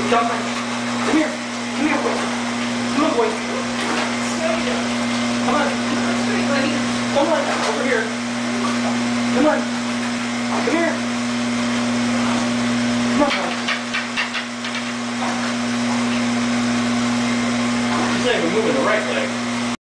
jump in. Come here. Come here, boy. Come on, boy. Come on. Come on, over here. Come on. Come here. Come on, boy. He's not even moving the right leg.